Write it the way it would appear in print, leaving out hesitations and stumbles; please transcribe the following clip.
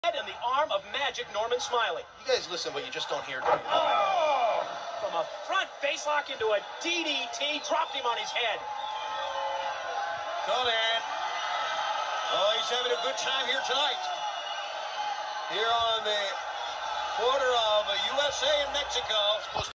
head and the arm of Magic Norman Smiley. You guys listen, but you just don't hear. Oh! From a front face lock into a DDT, dropped him on his head. Konnan. Oh, he's having a good time here tonight. Here on the border of USA and Mexico.